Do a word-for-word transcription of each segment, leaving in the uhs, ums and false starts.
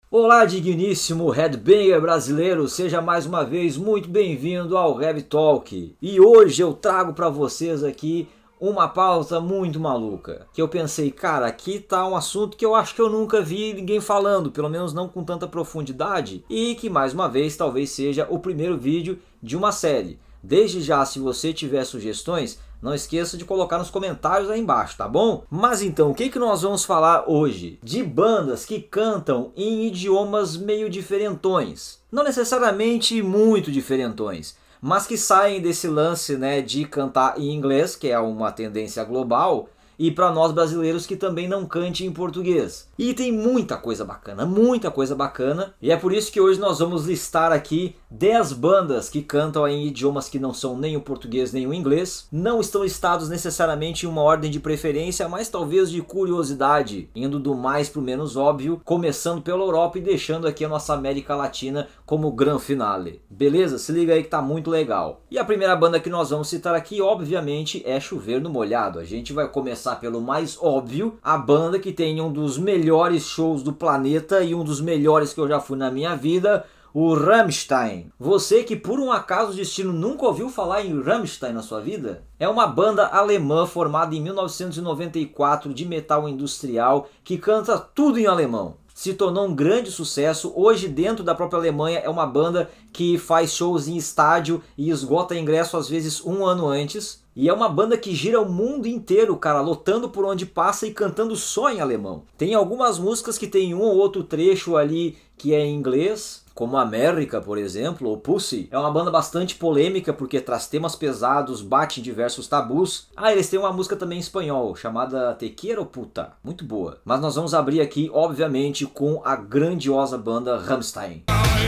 Olá, digníssimo headbanger brasileiro, seja mais uma vez muito bem-vindo ao Heavy Talk. E hoje eu trago para vocês aqui uma pauta muito maluca, que eu pensei, cara, aqui tá um assunto que eu acho que eu nunca vi ninguém falando, pelo menos não com tanta profundidade, e que mais uma vez talvez seja o primeiro vídeo de uma série. Desde já, se você tiver sugestões, não esqueça de colocar nos comentários aí embaixo, tá bom? Mas então, o que, que nós vamos falar hoje? De bandas que cantam em idiomas meio diferentões. Não necessariamente muito diferentões, mas que saem desse lance, né, de cantar em inglês, que é uma tendência global, e para nós brasileiros que também não cante em português. E tem muita coisa bacana, muita coisa bacana, e é por isso que hoje nós vamos listar aqui dez bandas que cantam em idiomas que não são nem o português nem o inglês. Não estão listados necessariamente em uma ordem de preferência, mas talvez de curiosidade, indo do mais para o menos óbvio, começando pela Europa e deixando aqui a nossa América Latina como gran finale. Beleza? Se liga aí que tá muito legal. E a primeira banda que nós vamos citar aqui, obviamente, é Chover no Molhado. A gente vai começar pelo mais óbvio, a banda que tem um dos melhores shows do planeta e um dos melhores que eu já fui na minha vida, o Rammstein. Você que por um acaso do destino nunca ouviu falar em Rammstein na sua vida? É uma banda alemã formada em mil novecentos e noventa e quatro de metal industrial que canta tudo em alemão. Se tornou um grande sucesso. Hoje dentro da própria Alemanha é uma banda que faz shows em estádio e esgota ingresso às vezes um ano antes. E é uma banda que gira o mundo inteiro, cara, lotando por onde passa e cantando só em alemão. Tem algumas músicas que tem um ou outro trecho ali que é em inglês, como América, por exemplo, ou Pussy. É uma banda bastante polêmica porque traz temas pesados, bate em diversos tabus. Ah, eles têm uma música também em espanhol, chamada Te Quiero Puta, muito boa. Mas nós vamos abrir aqui, obviamente, com a grandiosa banda Rammstein.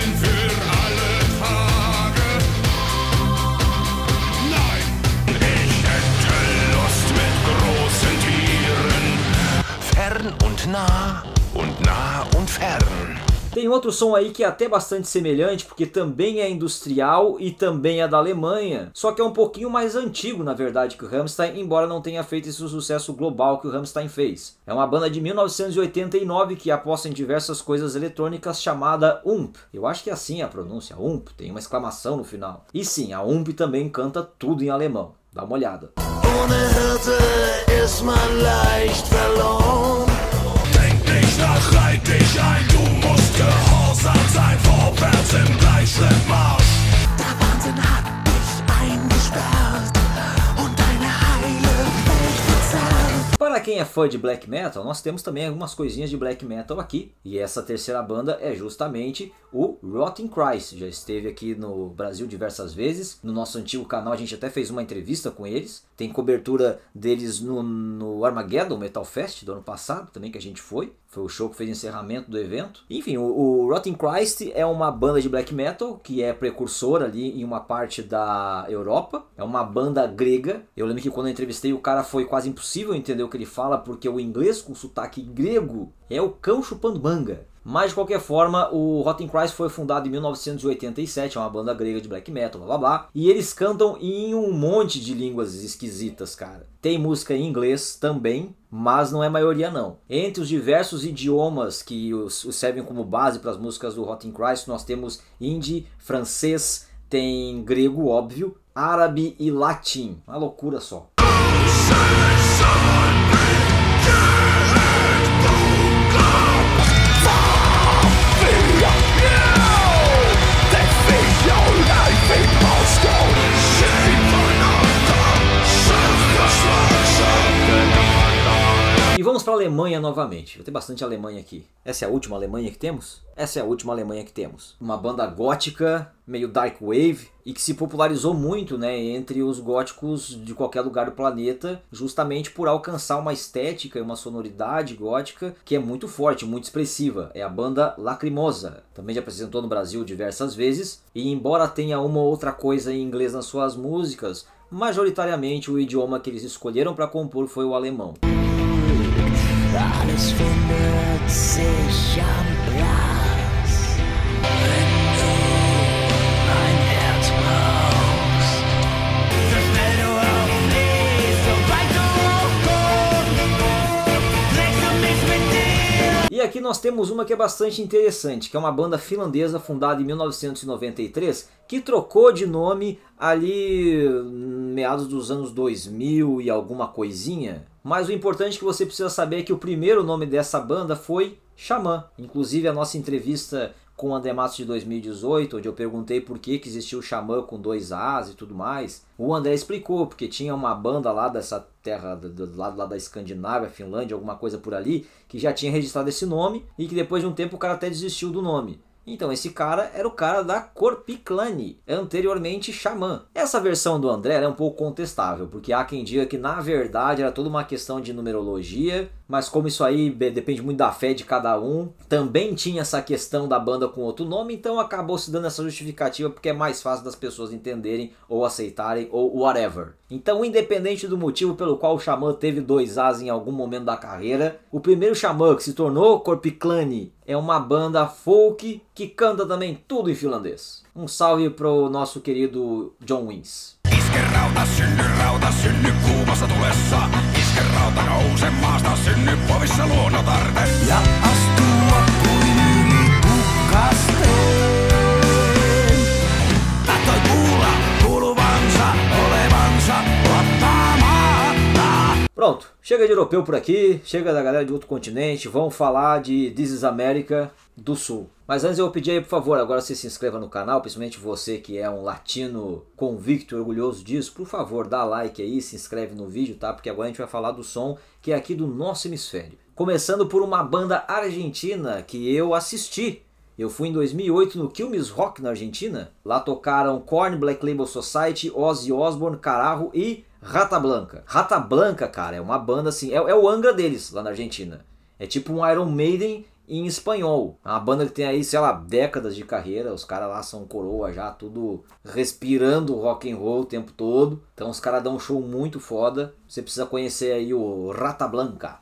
Und nah, und nah und fern. Tem outro som aí que é até bastante semelhante, porque também é industrial e também é da Alemanha, só que é um pouquinho mais antigo na verdade que o Rammstein, embora não tenha feito esse sucesso global que o Rammstein fez. É uma banda de mil novecentos e oitenta e nove que aposta em diversas coisas eletrônicas, chamada Ump. Eu acho que é assim a pronúncia, Ump, tem uma exclamação no final. E sim, a Ump também canta tudo em alemão, dá uma olhada. Ohne Hirte ist man leicht verloren. Nach reit dich ein, du musst gehorsam sein, vorwärts im Gleichschrittmarsch. Der Wahnsinn hat dich eingesperrt und deine heile Welt verzerrt. Para quem é fã de black metal, nós temos também algumas coisinhas de black metal aqui. E essa terceira banda é justamente o Rotting Christ. Já esteve aqui no Brasil diversas vezes. No nosso antigo canal a gente até fez uma entrevista com eles. Tem cobertura deles no, no Armageddon Metal Fest do ano passado também, que a gente foi. Foi o show que fez encerramento do evento. Enfim, o, o Rotting Christ é uma banda de black metal que é precursora ali em uma parte da Europa. É uma banda grega. Eu lembro que quando eu entrevistei o cara foi quase impossível entender o que ele fala, porque o inglês com sotaque grego é o cão chupando manga. Mas de qualquer forma, o Rotting Christ foi fundado em mil novecentos e oitenta e sete, é uma banda grega de black metal, blá blá blá. E eles cantam em um monte de línguas esquisitas, cara. Tem música em inglês também, mas não é maioria não. Entre os diversos idiomas que os, os servem como base para as músicas do Rotting Christ, nós temos hindi, francês, tem grego, óbvio, árabe e latim. Uma loucura só. E vamos para a Alemanha novamente. Vai ter bastante Alemanha aqui. Essa é a última Alemanha que temos? Essa é a última Alemanha que temos. Uma banda gótica, meio dark wave, e que se popularizou muito, né, entre os góticos de qualquer lugar do planeta, justamente por alcançar uma estética e uma sonoridade gótica que é muito forte, muito expressiva. É a banda Lacrimosa. Também já apresentou no Brasil diversas vezes, e embora tenha uma ou outra coisa em inglês nas suas músicas, majoritariamente o idioma que eles escolheram para compor foi o alemão. Alles findet sich am Platz, wenn du ein Herz brauchst. So schnell du auch liest, so weit du auch kommst, trägst du mich mit dir. E aqui nós temos uma que é bastante interessante, que é uma banda finlandesa fundada em mil novecentos e noventa e três, que trocou de nome ali meados dos anos dois mil e alguma coisinha. Mas o importante que você precisa saber é que o primeiro nome dessa banda foi Xamã. Inclusive a nossa entrevista com o André Matos de dois mil e dezoito, onde eu perguntei por que, que existia o Xamã com dois As e tudo mais, o André explicou, porque tinha uma banda lá dessa terra, do lado lá da Escandinávia, Finlândia, alguma coisa por ali, que já tinha registrado esse nome e que depois de um tempo o cara até desistiu do nome. Então esse cara era o cara da Korpiklani, anteriormente Xamã. Essa versão do André é um pouco contestável, porque há quem diga que na verdade era toda uma questão de numerologia, mas como isso aí depende muito da fé de cada um, também tinha essa questão da banda com outro nome, então acabou se dando essa justificativa porque é mais fácil das pessoas entenderem ou aceitarem ou whatever. Então, independente do motivo pelo qual o Xamã teve dois As em algum momento da carreira, o primeiro Xamã que se tornou Korpiklani é uma banda folk que canta também tudo em finlandês. Um salve pro nosso querido John Wins. Pronto, chega de europeu por aqui, chega da galera de outro continente, vamos falar de This is America do Sul. Mas antes eu vou pedir aí, por favor, agora você se inscreva no canal, principalmente você que é um latino convicto e orgulhoso disso, por favor, dá like aí, se inscreve no vídeo, tá? Porque agora a gente vai falar do som que é aqui do nosso hemisfério. Começando por uma banda argentina que eu assisti. Eu fui em dois mil e oito no Quilmes Rock na Argentina. Lá tocaram Korn, Black Label Society, Ozzy Osbourne, Carajo e Rata Blanca. Rata Blanca, cara, é uma banda assim, é, é o Angra deles lá na Argentina. É tipo um Iron Maiden em espanhol. É uma banda que tem aí, sei lá, décadas de carreira. Os caras lá são coroa já, tudo respirando rock and roll o tempo todo. Então os caras dão um show muito foda. Você precisa conhecer aí o Rata Blanca.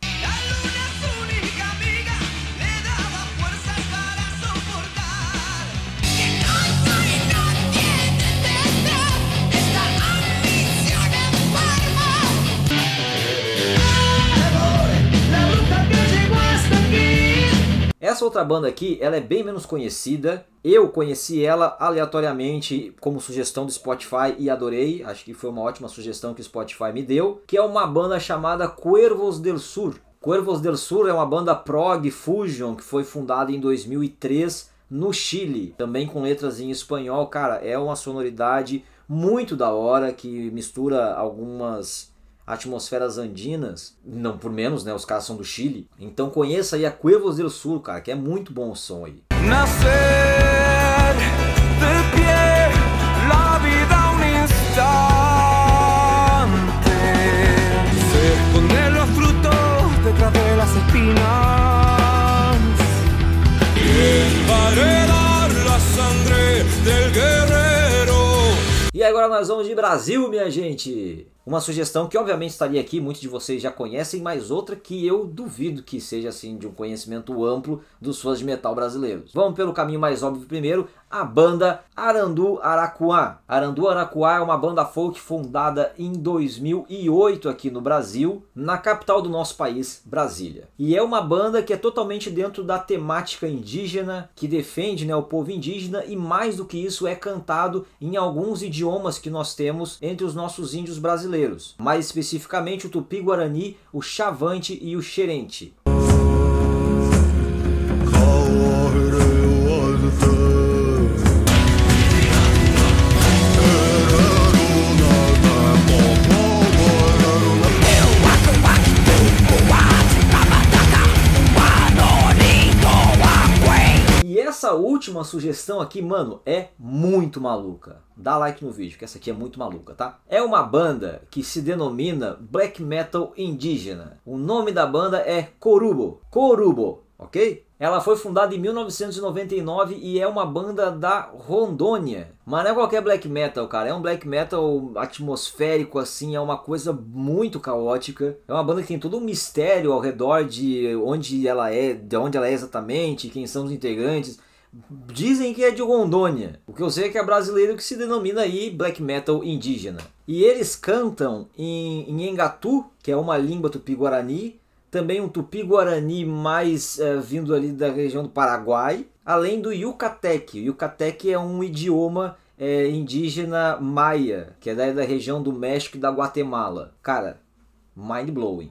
Essa outra banda aqui, ela é bem menos conhecida. Eu conheci ela aleatoriamente como sugestão do Spotify e adorei. Acho que foi uma ótima sugestão que o Spotify me deu. Que é uma banda chamada Cuervos del Sur. Cuervos del Sur é uma banda prog fusion que foi fundada em dois mil e três no Chile. Também com letras em espanhol. Cara, é uma sonoridade muito da hora que mistura algumas atmosferas andinas, não por menos, né? Os caras são do Chile. Então conheça aí a Cuervos del Sur, cara, que é muito bom o som aí. Nascer de pie, la vida un instante, se esconden los frutos detrás de las espinas, y emparedar la sangre del guerrero. E agora nós vamos de Brasil, minha gente. Uma sugestão que obviamente estaria aqui, muitos de vocês já conhecem, mas outra que eu duvido que seja assim de um conhecimento amplo dos fãs de metal brasileiros. Vamos pelo caminho mais óbvio primeiro, a banda Arandu Aracuã. Arandu Aracuã é uma banda folk fundada em dois mil e oito aqui no Brasil, na capital do nosso país, Brasília. E é uma banda que é totalmente dentro da temática indígena, que defende, né, o povo indígena e mais do que isso é cantado em alguns idiomas que nós temos entre os nossos índios brasileiros. Mais especificamente o Tupi-Guarani, o Chavante e o Xerente. Essa última sugestão aqui, mano, é muito maluca. Dá like no vídeo, que essa aqui é muito maluca, tá? É uma banda que se denomina Black Metal Indígena. O nome da banda é Corubo. Corubo, ok? Ela foi fundada em mil novecentos e noventa e nove e é uma banda da Rondônia. Mas não é qualquer black metal, cara. É um black metal atmosférico, assim. É uma coisa muito caótica. É uma banda que tem todo um mistério ao redor de onde ela é, de onde ela é exatamente, quem são os integrantes. Dizem que é de Rondônia. O que eu sei é que é brasileiro que se denomina aí black metal indígena. E eles cantam em, em Engatu, que é uma língua tupi-guarani. também um tupi-guarani mais é, vindo ali da região do Paraguai, além do Yucatec. O Yucatec é um idioma é, indígena maia, que é da, da região do México e da Guatemala. Cara, mind-blowing.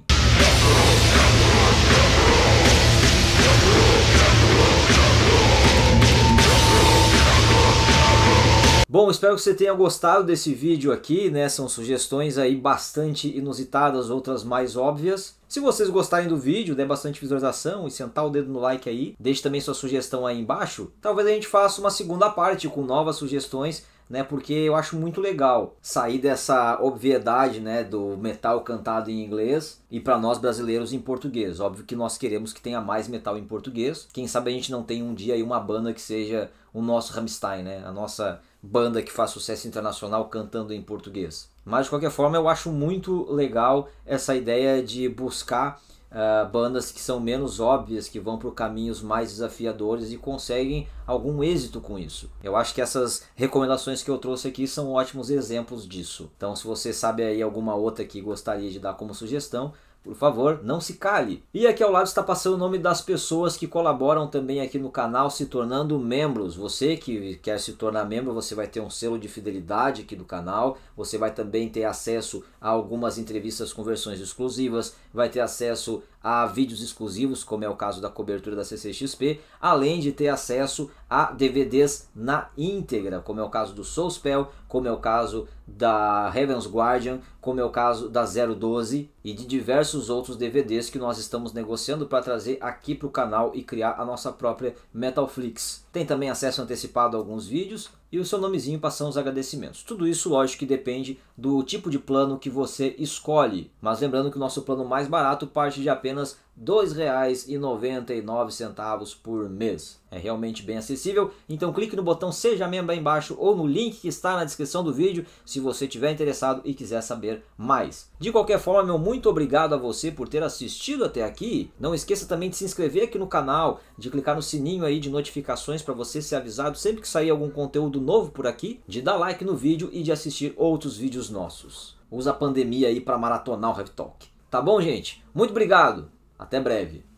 Bom, espero que você tenha gostado desse vídeo aqui, né? São sugestões aí bastante inusitadas, outras mais óbvias. Se vocês gostarem do vídeo, dê bastante visualização e sentar o dedo no like aí, deixe também sua sugestão aí embaixo. Talvez a gente faça uma segunda parte com novas sugestões, né? Porque eu acho muito legal sair dessa obviedade, né, do metal cantado em inglês e para nós brasileiros em português. Óbvio que nós queremos que tenha mais metal em português. Quem sabe a gente não tem um dia aí uma banda que seja o nosso Rammstein, né? A nossa banda que faz sucesso internacional cantando em português. Mas de qualquer forma eu acho muito legal essa ideia de buscar uh, bandas que são menos óbvias, que vão por caminhos mais desafiadores e conseguem algum êxito com isso. Eu acho que essas recomendações que eu trouxe aqui são ótimos exemplos disso. Então se você sabe aí alguma outra que gostaria de dar como sugestão, por favor, não se cale. E aqui ao lado está passando o nome das pessoas que colaboram também aqui no canal, se tornando membros. Você que quer se tornar membro, você vai ter um selo de fidelidade aqui do canal. Você vai também ter acesso a algumas entrevistas com versões exclusivas. Vai ter acesso a vídeos exclusivos, como é o caso da cobertura da C C X P. Além de ter acesso a D V Ds na íntegra, como é o caso do Soulspell, como é o caso da Heaven's Guardian, como é o caso da zero doze e de diversos outros D V Ds que nós estamos negociando para trazer aqui para o canal e criar a nossa própria Metalflix. Tem também acesso antecipado a alguns vídeos e o seu nomezinho passando os agradecimentos. Tudo isso, lógico, que depende do tipo de plano que você escolhe. Mas lembrando que o nosso plano mais barato parte de apenas dois reais e noventa e nove centavos por mês. É realmente bem acessível, então clique no botão Seja Membro aí embaixo ou no link que está na descrição do vídeo se você estiver interessado e quiser saber mais. De qualquer forma, meu muito obrigado a você por ter assistido até aqui. Não esqueça também de se inscrever aqui no canal, de clicar no sininho aí de notificações para você ser avisado sempre que sair algum conteúdo novo por aqui, de dar like no vídeo e de assistir outros vídeos nossos. Usa a pandemia aí para maratonar o Heavy Talk. Tá bom, gente? Muito obrigado! Até breve.